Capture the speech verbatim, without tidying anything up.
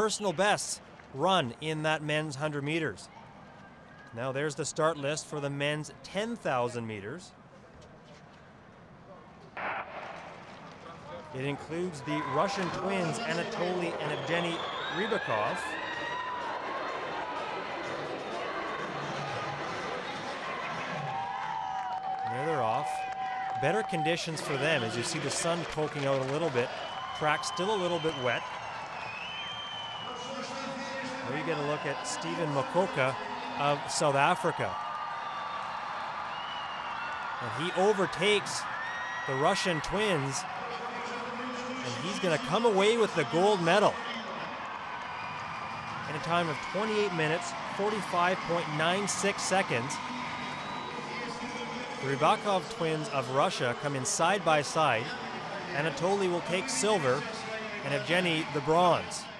personal bests run in that men's one hundred meters. Now there's the start list for the men's ten thousand meters. It includes the Russian twins Anatoly and Evgeny Rybakov. And there they're off. Better conditions for them as you see the sun poking out a little bit. Track still a little bit wet. Now you get a look at Stephen Mokoka of South Africa. And he overtakes the Russian twins, and he's going to come away with the gold medal in a time of twenty-eight minutes, forty-five point nine six seconds. The Rybakov twins of Russia come in side by side. Anatoly will take silver and Evgeny the bronze.